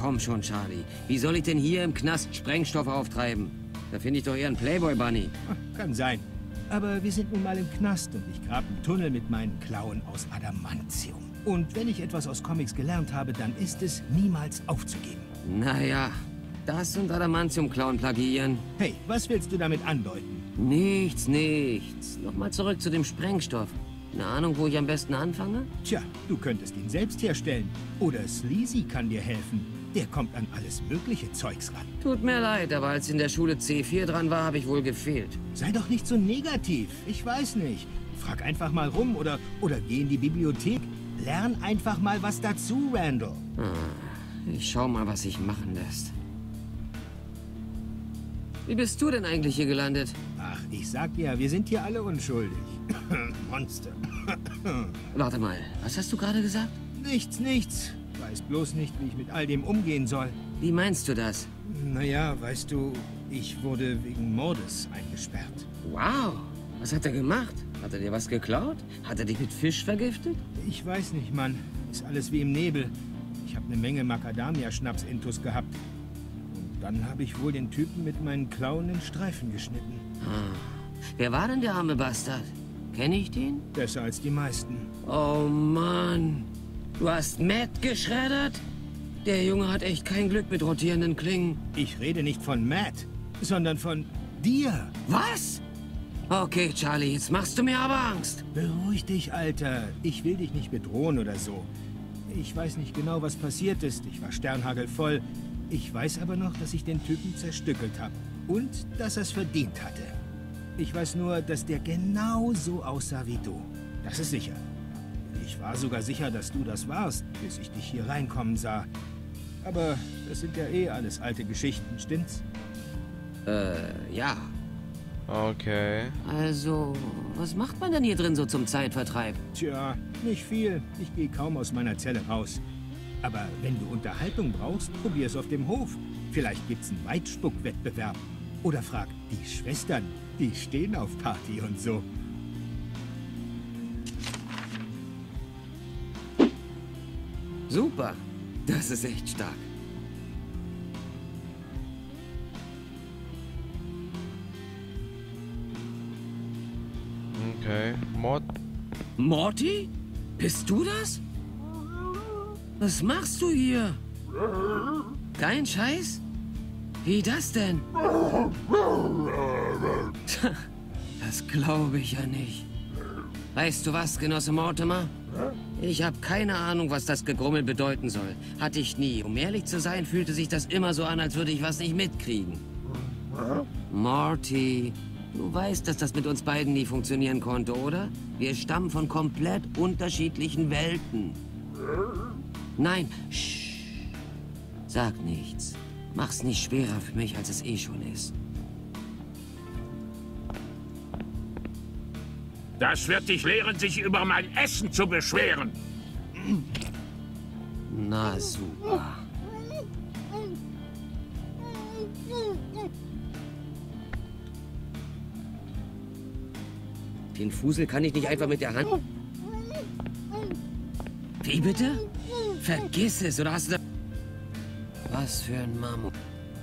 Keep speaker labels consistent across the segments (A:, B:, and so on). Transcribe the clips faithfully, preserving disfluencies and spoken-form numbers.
A: komm schon, Charlie. Wie soll ich denn hier im Knast Sprengstoff auftreiben? Da finde ich doch eher einen Playboy-Bunny.
B: Kann sein. Aber wir sind nun mal im Knast und ich grabe einen Tunnel mit meinen Klauen aus Adamantium. Und wenn ich etwas aus Comics gelernt habe, dann ist es, niemals aufzugeben.
A: Naja, das und Adamantium-Klauen plagiieren.
B: Hey, was willst du damit andeuten?
A: Nichts, nichts. Nochmal zurück zu dem Sprengstoff. Eine Ahnung, wo ich am besten anfange?
B: Tja, du könntest ihn selbst herstellen. Oder Sleazy kann dir helfen. Der kommt an alles mögliche Zeugs ran.
A: Tut mir leid, aber als in der Schule C vier dran war, habe ich wohl gefehlt.
B: Sei doch nicht so negativ. Ich weiß nicht. Frag einfach mal rum oder, oder geh in die Bibliothek. Lern einfach mal was dazu, Randall.
A: Ah, ich schau mal, was sich machen lässt. Wie bist du denn eigentlich hier gelandet?
B: Ach, ich sag ja, wir sind hier alle unschuldig. Monster.
A: Warte mal, was hast du gerade gesagt?
B: Nichts, nichts. Weiß bloß nicht, wie ich mit all dem umgehen soll.
A: Wie meinst du das?
B: Naja, weißt du, ich wurde wegen Mordes eingesperrt.
A: Wow, was hat er gemacht? Hat er dir was geklaut? Hat er dich mit Fisch vergiftet?
B: Ich weiß nicht, Mann. Ist alles wie im Nebel. Ich habe eine Menge Macadamia-Schnaps-Intus gehabt. Und dann habe ich wohl den Typen mit meinen Klauen in Streifen geschnitten.
A: Ah. Wer war denn der arme Bastard? Kenne ich den?
B: Besser als die meisten.
A: Oh Mann. Du hast Matt geschreddert? Der Junge hat echt kein Glück mit rotierenden Klingen.
B: Ich rede nicht von Matt, sondern von dir.
A: Was? Okay, Charlie, jetzt machst du mir aber Angst.
B: Beruhig dich, Alter. Ich will dich nicht bedrohen oder so. Ich weiß nicht genau, was passiert ist. Ich war sternhagelvoll. Ich weiß aber noch, dass ich den Typen zerstückelt habe. Und dass er es verdient hatte. Ich weiß nur, dass der genau so aussah wie du. Das ist sicher. Ich war sogar sicher, dass du das warst, bis ich dich hier reinkommen sah. Aber das sind ja eh alles alte Geschichten, stimmt's?
A: Äh, ja.
C: Okay.
A: Also, was macht man denn hier drin so zum Zeitvertreib?
B: Tja, nicht viel. Ich gehe kaum aus meiner Zelle raus. Aber wenn du Unterhaltung brauchst, probier's auf dem Hof. Vielleicht gibt's einen Weitspuckwettbewerb. Oder frag die Schwestern, die stehen auf Party und so.
A: Super. Das ist echt stark.
C: Okay. Mord.
A: Morty? Bist du das? Was machst du hier? Kein Scheiß? Wie das denn? Das glaube ich ja nicht. Weißt du was, Genosse Mortimer? Ich habe keine Ahnung, was das Gegrummel bedeuten soll. Hatte ich nie. Um ehrlich zu sein, fühlte sich das immer so an, als würde ich was nicht mitkriegen. Morty, du weißt, dass das mit uns beiden nie funktionieren konnte, oder? Wir stammen von komplett unterschiedlichen Welten. Nein, shh. Sag nichts. Mach's nicht schwerer für mich, als es eh schon ist.
D: Das wird dich lehren, sich über mein Essen zu beschweren.
A: Na super. Den Fusel kann ich nicht einfach mit der Hand... Wie bitte? Vergiss es, oder hast du... Was für ein Mammut.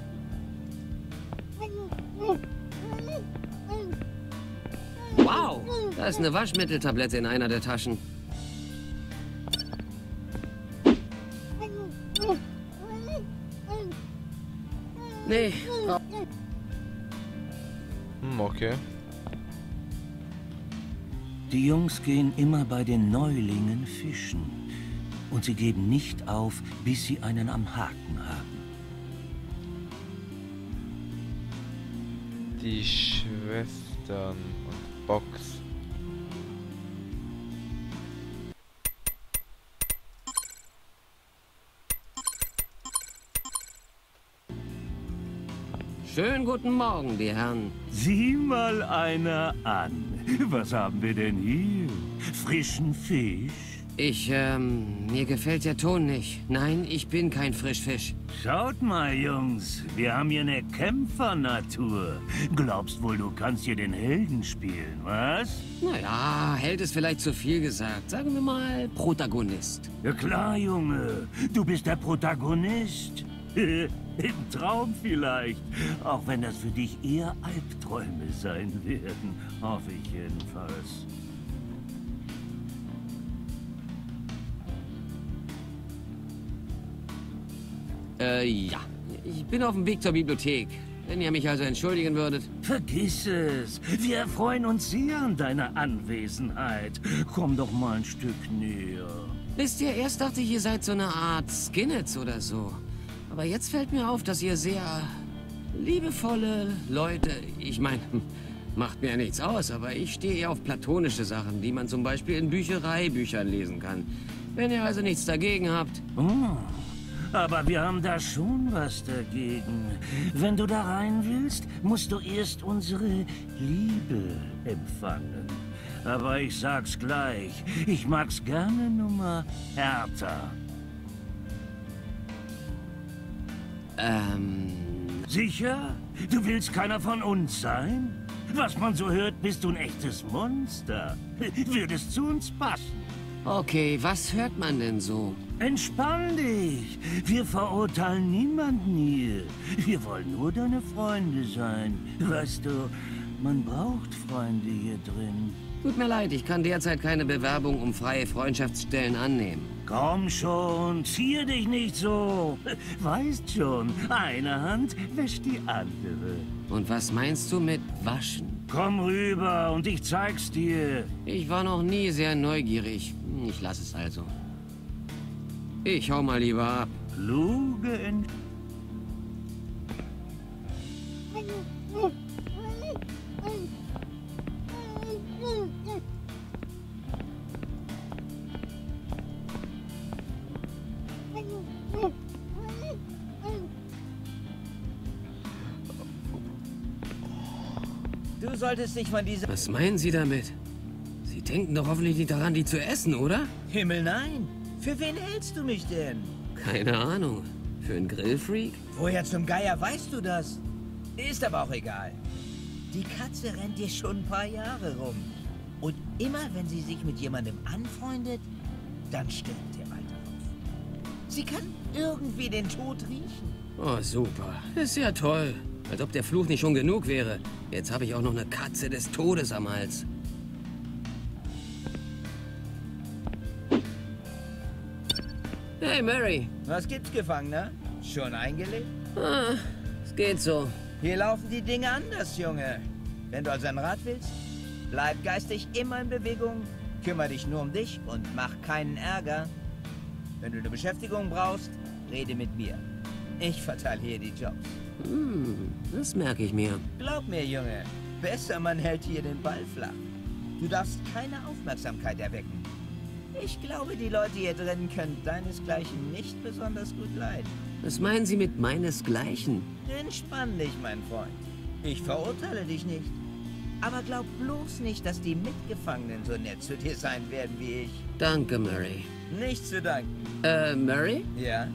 A: Wow, da ist eine Waschmitteltablette in einer der Taschen. Nee.
C: Hm, okay.
E: Die Jungs gehen immer bei den Neulingen fischen. Und sie geben nicht auf, bis sie einen am Haken haben.
C: Die Schwestern und Box.
A: Schönen guten Morgen, die Herren.
E: Sieh mal einer an. Was haben wir denn hier? Frischen Fisch?
A: Ich, ähm, mir gefällt der Ton nicht. Nein, ich bin kein Frischfisch.
E: Schaut mal, Jungs. Wir haben hier eine Kämpfernatur. Glaubst wohl, du kannst hier den Helden spielen, was?
A: Naja, Held ist vielleicht zu viel gesagt. Sagen wir mal Protagonist.
E: Ja klar, Junge. Du bist der Protagonist. Im Traum vielleicht. Auch wenn das für dich eher Albträume sein werden. Hoffe ich jedenfalls.
A: Äh, ja. Ich bin auf dem Weg zur Bibliothek. Wenn ihr mich also entschuldigen würdet.
E: Vergiss es. Wir freuen uns sehr an deiner Anwesenheit. Komm doch mal ein Stück näher.
A: Wisst ihr, erst dachte ich, ihr seid so eine Art Skinheads oder so. Aber jetzt fällt mir auf, dass ihr sehr liebevolle Leute... Ich meine, macht mir ja nichts aus, aber ich stehe eher auf platonische Sachen, die man zum Beispiel in Büchereibüchern lesen kann. Wenn ihr also nichts dagegen habt...
E: Oh. Aber wir haben da schon was dagegen. Wenn du da rein willst, musst du erst unsere Liebe empfangen. Aber ich sag's gleich, ich mag's gerne nur mal härter.
A: Ähm...
E: Sicher? Du willst keiner von uns sein? Was man so hört, bist du ein echtes Monster. Würdest zu uns passen.
A: Okay, was hört man denn so?
E: Entspann dich. Wir verurteilen niemanden hier. Wir wollen nur deine Freunde sein. Weißt du, man braucht Freunde hier drin.
A: Tut mir leid, ich kann derzeit keine Bewerbung um freie Freundschaftsstellen annehmen.
E: Komm schon, zier dich nicht so. Weißt schon, eine Hand wäscht die andere.
A: Und was meinst du mit waschen?
E: Komm rüber und ich zeig's dir.
A: Ich war noch nie sehr neugierig. Ich lasse es also. Ich hau mal lieber ab.
E: Kluge Ent...
F: Du solltest dich von dieser...
A: Was meinen Sie damit? Sie denken doch hoffentlich nicht daran, die zu essen, oder?
F: Himmel, nein! Für wen hältst du mich denn?
A: Keine Ahnung. Für einen Grillfreak?
F: Woher zum Geier weißt du das? Ist aber auch egal. Die Katze rennt dir schon ein paar Jahre rum. Und immer wenn sie sich mit jemandem anfreundet, dann stirbt der alte Kopf. Sie kann irgendwie den Tod riechen.
A: Oh, super. Ist ja toll. Als ob der Fluch nicht schon genug wäre. Jetzt habe ich auch noch eine Katze des Todes am Hals. Hey, Mary.
F: Was gibt's, Gefangener? Schon eingelegt?
A: Ah, es geht so.
F: Hier laufen die Dinge anders, Junge. Wenn du also ein Rat willst, bleib geistig immer in Bewegung, kümmere dich nur um dich und mach keinen Ärger. Wenn du eine Beschäftigung brauchst, rede mit mir. Ich verteile hier die Jobs.
A: Hm, das merke ich mir.
F: Glaub mir, Junge, besser man hält hier den Ball flach. Du darfst keine Aufmerksamkeit erwecken. Ich glaube, die Leute hier drin können deinesgleichen nicht besonders gut leiden.
A: Was meinen Sie mit meinesgleichen?
F: Entspann dich, mein Freund. Ich verurteile dich nicht. Aber glaub bloß nicht, dass die Mitgefangenen so nett zu dir sein werden wie ich.
A: Danke, Mary.
F: Nichts zu danken.
A: Äh, Mary?
F: Ja?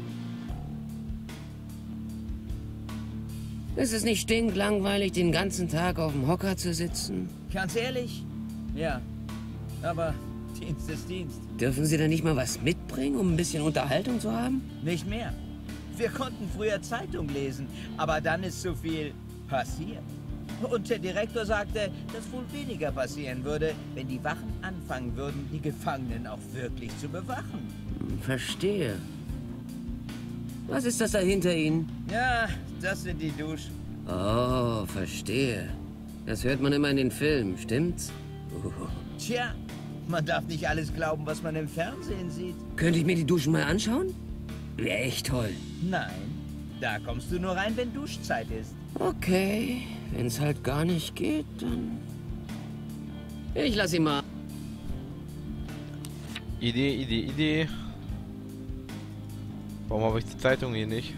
A: Ist es nicht stinklangweilig, den ganzen Tag auf dem Hocker zu sitzen?
F: Ganz ehrlich? Ja. Aber Dienst ist Dienst.
A: Dürfen Sie da nicht mal was mitbringen, um ein bisschen Unterhaltung zu haben?
F: Nicht mehr. Wir konnten früher Zeitung lesen, aber dann ist zu viel passiert. Und der Direktor sagte, dass wohl weniger passieren würde, wenn die Wachen anfangen würden, die Gefangenen auch wirklich zu bewachen.
A: Hm, verstehe. Was ist das da hinter Ihnen?
F: Ja, das sind die Duschen.
A: Oh, verstehe. Das hört man immer in den Filmen, stimmt's? Uh.
F: Tja, man darf nicht alles glauben, was man im Fernsehen sieht.
A: Könnte ich mir die Duschen mal anschauen? Wäre echt toll.
F: Nein, da kommst du nur rein, wenn Duschzeit ist.
A: Okay, wenn es halt gar nicht geht, dann... Ich lass ihn mal.
C: Idee, Idee, Idee. Warum habe ich die Zeitung hier nicht?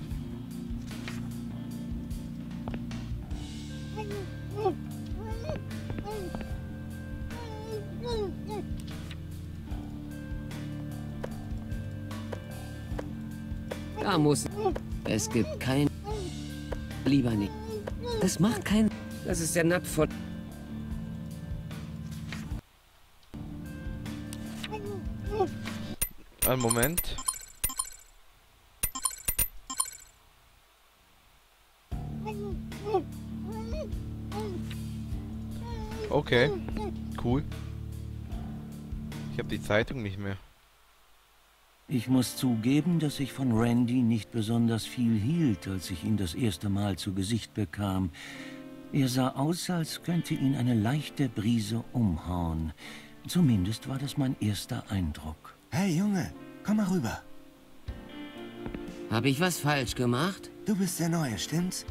A: Da muss... Es gibt kein... Lieber nicht. Das macht keinen... Das ist der Napf von...
C: Einen Moment. Okay. Cool. Ich habe die Zeitung nicht mehr.
E: Ich muss zugeben, dass ich von Randy nicht besonders viel hielt, als ich ihn das erste Mal zu Gesicht bekam. Er sah aus, als könnte ihn eine leichte Brise umhauen. Zumindest war das mein erster Eindruck.
G: Hey Junge, komm mal rüber.
A: Habe ich was falsch gemacht?
G: Du bist der Neue, stimmt's?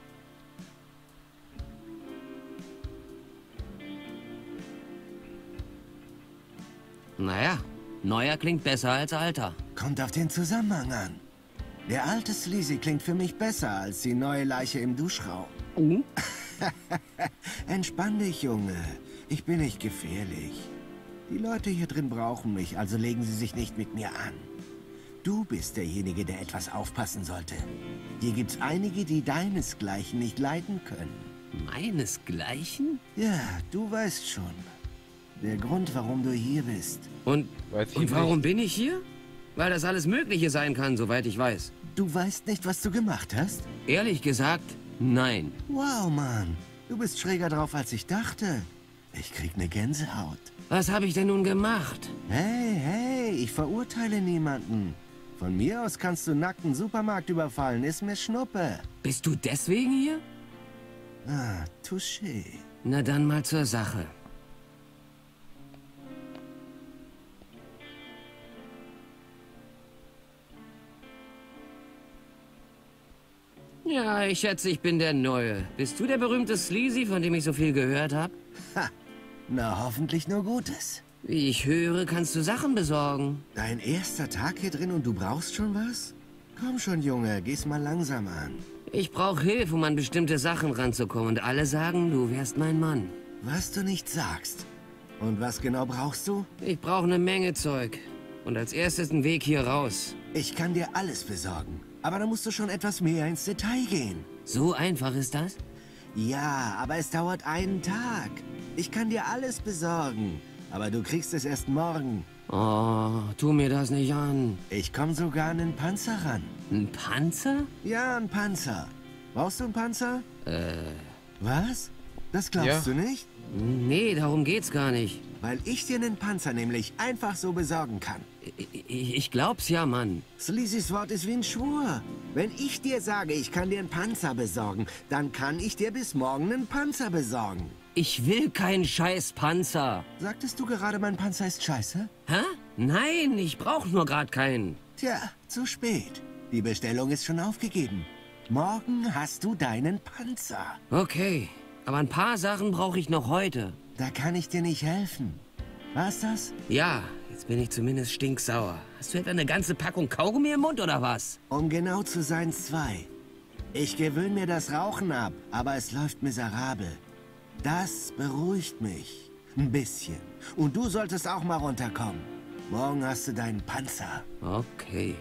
A: Naja, neuer klingt besser als alter.
G: Kommt auf den Zusammenhang an. Der alte Sleazy klingt für mich besser als die neue Leiche im Duschraum.
A: Mhm.
G: Entspann dich, Junge. Ich bin nicht gefährlich. Die Leute hier drin brauchen mich, also legen sie sich nicht mit mir an. Du bist derjenige, der etwas aufpassen sollte. Hier gibt's einige, die deinesgleichen nicht leiden können.
A: Meinesgleichen?
G: Ja, du weißt schon. Der Grund, warum du hier bist.
A: Und,
C: Weiß ich
A: und warum
C: nicht.
A: bin ich hier? Weil das alles Mögliche sein kann, soweit ich weiß.
G: Du weißt nicht, was du gemacht hast?
A: Ehrlich gesagt, nein.
G: Wow, Mann. Du bist schräger drauf, als ich dachte. Ich krieg eine Gänsehaut.
A: Was habe ich denn nun gemacht?
G: Hey, hey, ich verurteile niemanden. Von mir aus kannst du nackt einen Supermarkt überfallen, ist mir Schnuppe.
A: Bist du deswegen hier?
G: Ah, touché.
A: Na dann mal zur Sache. Ja, ich schätze, ich bin der Neue. Bist du der berühmte Sleazy, von dem ich so viel gehört habe?
G: Ha, na hoffentlich nur Gutes.
A: Wie ich höre, kannst du Sachen besorgen.
G: Dein erster Tag hier drin und du brauchst schon was? Komm schon, Junge, geh's mal langsam an.
A: Ich brauche Hilfe, um an bestimmte Sachen ranzukommen. Und alle sagen, du wärst mein Mann.
G: Was du nicht sagst. Und was genau brauchst du?
A: Ich brauche eine Menge Zeug. Und als erstes einen Weg hier raus.
G: Ich kann dir alles besorgen. Aber da musst du schon etwas mehr ins Detail gehen.
A: So einfach ist das?
G: Ja, aber es dauert einen Tag. Ich kann dir alles besorgen. Aber du kriegst es erst morgen.
A: Oh, tu mir das nicht an.
G: Ich komme sogar an einen Panzer ran.
A: Ein Panzer?
G: Ja, ein Panzer. Brauchst du einen Panzer?
A: Äh,
G: Was? Das glaubst
C: Ja.
G: du nicht?
A: nee, darum geht's gar nicht.
G: Weil ich dir einen Panzer nämlich einfach so besorgen kann.
A: Ich, ich, ich glaub's ja, Mann.
G: Sleazys Wort ist wie ein Schwur. Wenn ich dir sage, ich kann dir einen Panzer besorgen, dann kann ich dir bis morgen einen Panzer besorgen.
A: Ich will keinen scheiß Panzer.
G: Sagtest du gerade, mein Panzer ist scheiße?
A: Hä? Nein, ich brauch nur grad keinen.
G: Tja, zu spät. Die Bestellung ist schon aufgegeben. Morgen hast du deinen Panzer.
A: Okay, aber ein paar Sachen brauche ich noch heute.
G: Da kann ich dir nicht helfen. War's das?
A: Ja, jetzt bin ich zumindest stinksauer. Hast du etwa eine ganze Packung Kaugummi im Mund oder was?
G: Um genau zu sein, zwei. Ich gewöhne mir das Rauchen ab, aber es läuft miserabel. Das beruhigt mich. Ein bisschen. Und du solltest auch mal runterkommen. Morgen hast du deinen Panzer.
A: Okay.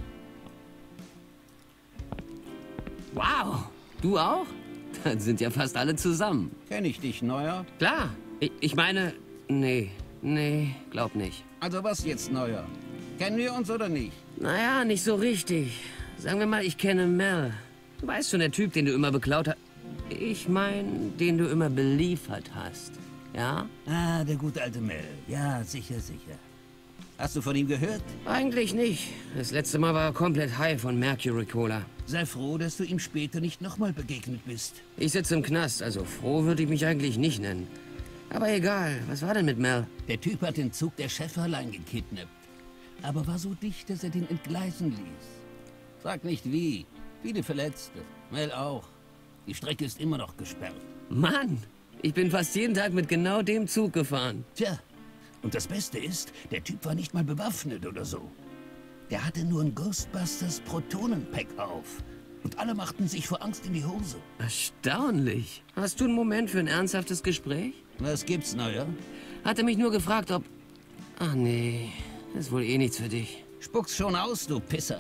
A: Wow, du auch? Dann sind ja fast alle zusammen.
H: Kenn ich dich, Neuer?
A: Klar, ich, ich meine, nee, nee, glaub nicht.
H: Also was jetzt, Neuer? Kennen wir uns oder nicht?
A: Naja, nicht so richtig. Sagen wir mal, ich kenne Mel. Du weißt schon, der Typ, den du immer beklaut hast. Ich meine, den du immer beliefert hast. Ja?
F: Ah, der gute alte Mel. Ja, sicher, sicher. Hast du von ihm gehört?
A: Eigentlich nicht. Das letzte Mal war er komplett high von Mercury Cola.
F: Sei froh, dass du ihm später nicht nochmal begegnet bist.
A: Ich sitze im Knast, also froh würde ich mich eigentlich nicht nennen. Aber egal, was war denn mit Mel?
F: Der Typ hat den Zug der Schäferlein gekidnappt. Aber war so dicht, dass er den entgleisen ließ. Sag nicht wie. Viele Verletzte. Mel auch. Die Strecke ist immer noch gesperrt.
A: Mann, ich bin fast jeden Tag mit genau dem Zug gefahren.
F: Tja, und das Beste ist, der Typ war nicht mal bewaffnet oder so. Der hatte nur ein Ghostbusters Protonenpack auf. Und alle machten sich vor Angst in die Hose.
A: Erstaunlich. Hast du einen Moment für ein ernsthaftes Gespräch?
F: Was gibt's, Neuer?
A: Hatte mich nur gefragt, ob... Ach nee, ist wohl eh nichts für dich.
F: Spuck's schon aus, du Pisser.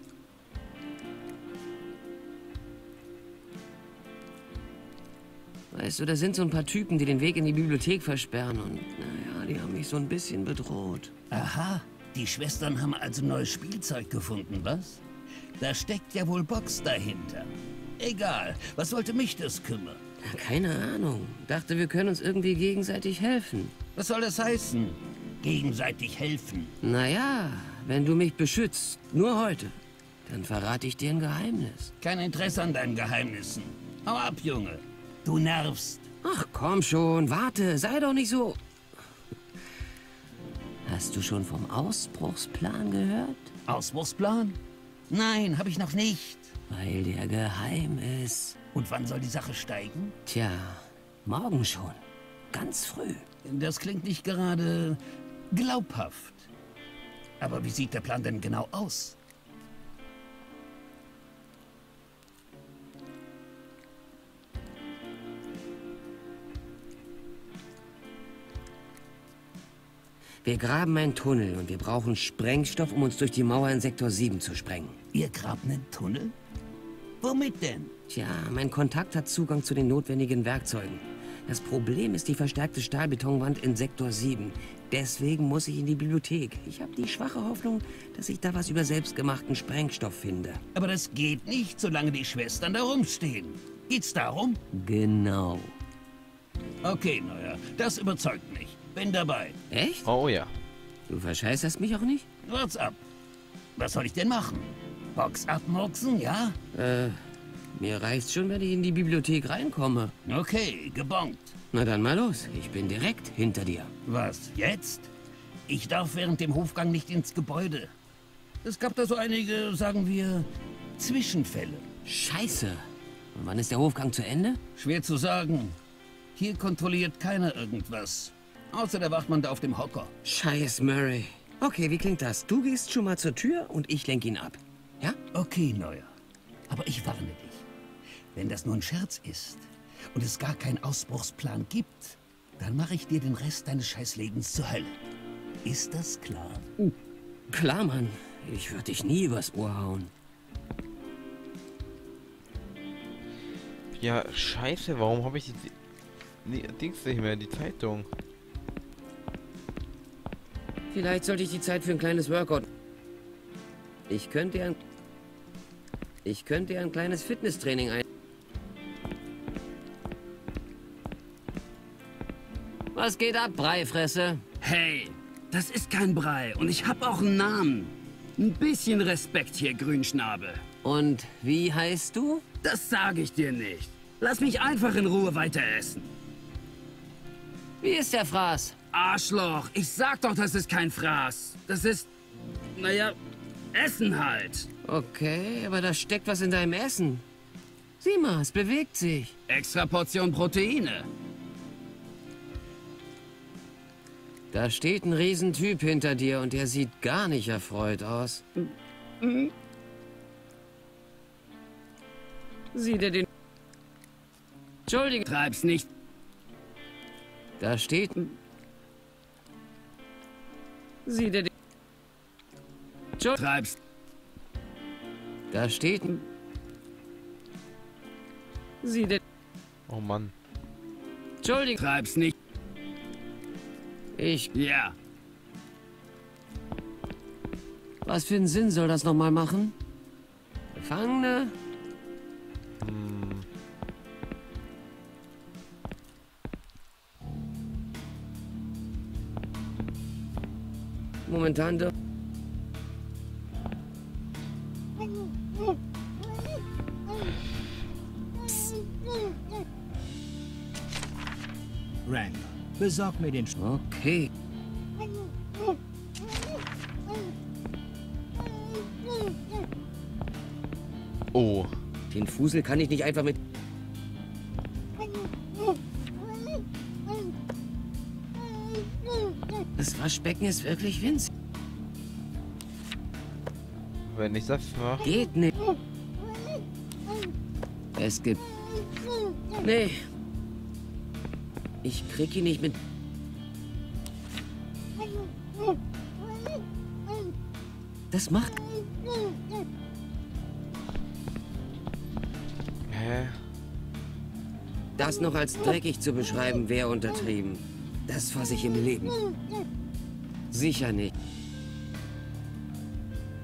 A: Weißt du, da sind so ein paar Typen, die den Weg in die Bibliothek versperren und, naja, die haben mich so ein bisschen bedroht.
F: Aha, die Schwestern haben also neues Spielzeug gefunden, was? Da steckt ja wohl Box dahinter. Egal, was sollte mich das kümmern?
A: Keine Ahnung. Dachte, wir können uns irgendwie gegenseitig helfen.
H: Was soll das heißen? Gegenseitig helfen.
A: Naja, wenn du mich beschützt, nur heute, dann verrate ich dir ein Geheimnis.
H: Kein Interesse an deinen Geheimnissen. Hau ab, Junge. Du nervst.
A: Ach, komm schon, warte, sei doch nicht so... Hast du schon vom Ausbruchsplan gehört?
H: Ausbruchsplan? Nein, habe ich noch nicht.
A: Weil der geheim ist.
H: Und wann soll die Sache steigen?
A: Tja, morgen schon. Ganz früh.
H: Das klingt nicht gerade glaubhaft. Aber wie sieht der Plan denn genau aus?
A: Wir graben einen Tunnel und wir brauchen Sprengstoff, um uns durch die Mauer in Sektor sieben zu sprengen.
H: Ihr grabt einen Tunnel? Womit denn?
A: Tja, mein Kontakt hat Zugang zu den notwendigen Werkzeugen. Das Problem ist die verstärkte Stahlbetonwand in Sektor sieben. Deswegen muss ich in die Bibliothek. Ich habe die schwache Hoffnung, dass ich da was über selbstgemachten Sprengstoff finde.
H: Aber das geht nicht, solange die Schwestern da rumstehen. Geht's darum?
A: Genau.
H: Okay, Neuer, das überzeugt mich. Bin dabei.
A: Echt?
C: Oh ja.
A: Du verscheißerst mich auch nicht?
H: Wart's ab. Was soll ich denn machen? Box abmurksen, ja?
A: Äh, mir reicht's schon, wenn ich in die Bibliothek reinkomme.
H: Okay, gebongt.
A: Na dann mal los. Ich bin direkt hinter dir.
H: Was, jetzt? Ich darf während dem Hofgang nicht ins Gebäude. Es gab da so einige, sagen wir, Zwischenfälle.
A: Scheiße. Und wann ist der Hofgang zu Ende?
H: Schwer zu sagen. Hier kontrolliert keiner irgendwas. Außer der Wachmann da auf dem Hocker.
A: Scheiß Murray. Okay, wie klingt das? Du gehst schon mal zur Tür und ich lenk ihn ab. Ja?
H: Okay, Neuer. Aber ich warne dich. Wenn das nur ein Scherz ist und es gar keinen Ausbruchsplan gibt, dann mache ich dir den Rest deines Scheißlebens zur Hölle. Ist das klar?
A: Uh, klar, Mann. Ich würde dich nie übers Ohr hauen.
C: Ja, scheiße, warum habe ich die... Nee, Dings nicht mehr, die Zeitung.
A: Vielleicht sollte ich die Zeit für ein kleines Workout... Ich könnte ja ein... Ich könnte ja ein kleines Fitnesstraining ein... Was geht ab, Breifresse?
I: Hey, das ist kein Brei und ich hab auch einen Namen. Ein bisschen Respekt hier, Grünschnabel.
A: Und wie heißt du?
I: Das sage ich dir nicht. Lass mich einfach in Ruhe weiter essen.
A: Wie ist der Fraß?
I: Arschloch, ich sag doch, das ist kein Fraß. Das ist, naja, Essen halt.
A: Okay, aber da steckt was in deinem Essen. Sieh mal, es bewegt sich.
I: Extra Portion Proteine.
A: Da steht ein Riesentyp hinter dir und der sieht gar nicht erfreut aus. Sieh dir den... Entschuldigung.
I: Treib's nicht.
A: Da steht... Sieh dir den... Entschuldigung.
I: Treib's.
A: Da steht... Sieh dir...
C: Oh Mann.
A: Entschuldigung.
I: Treib's nicht.
A: Ich...
I: Ja.
A: Was für einen Sinn soll das nochmal machen? Gefangene?
C: Hm.
A: Momentan... doch-
B: Randall, besorg mir den... Sch
A: Okay.
C: Oh.
A: Den Fusel kann ich nicht einfach mit... Das Waschbecken ist wirklich winzig.
C: Wenn ich das mache.
A: Geht nicht. Es gibt... Nee. Ich krieg ihn nicht mit... Das macht...
C: Hä?
A: Das noch als dreckig zu beschreiben, wäre untertrieben. Das fasse ich im Leben. Sicher nicht.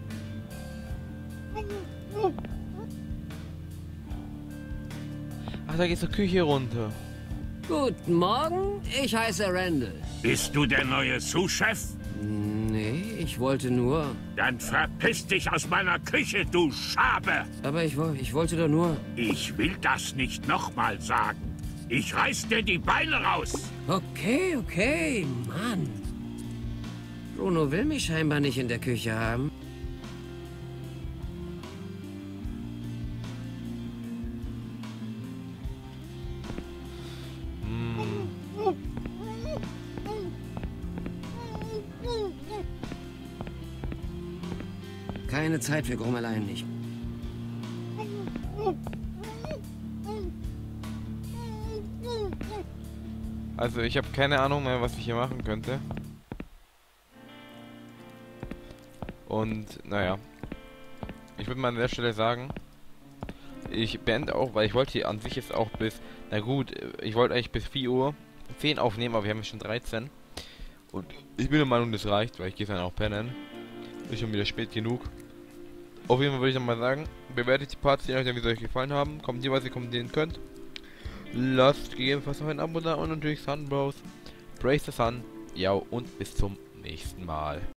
C: Ach, Ach, da geht zur Küche runter.
A: Guten Morgen, ich heiße Randall.
D: Bist du der neue Sous-Chef?
A: Nee, ich wollte nur...
D: Dann verpiss dich aus meiner Küche, du Schabe!
A: Aber ich, wo- ich wollte doch nur...
D: Ich will das nicht nochmal sagen. Ich reiß dir die Beine raus!
A: Okay, okay, Mann. Bruno will mich scheinbar nicht in der Küche haben. Keine Zeit für Grummeleien nicht.
C: Also ich habe keine Ahnung mehr, was ich hier machen könnte. Und naja, ich würde mal an der Stelle sagen, ich beende auch, weil ich wollte hier an sich jetzt auch bis, na gut, ich wollte eigentlich bis vier Uhr zehn aufnehmen, aber wir haben schon dreizehn. Und ich bin der Meinung, das reicht, weil ich gehe dann auch pennen. Ist schon wieder spät genug. Auf jeden Fall würde ich nochmal sagen, bewertet die Parts, die euch wie euch gefallen haben, kommentiert, was ihr kommentieren könnt. Lasst gegebenenfalls noch ein Abo da und natürlich Sunbros. Praise the Sun. Ja, und bis zum nächsten Mal.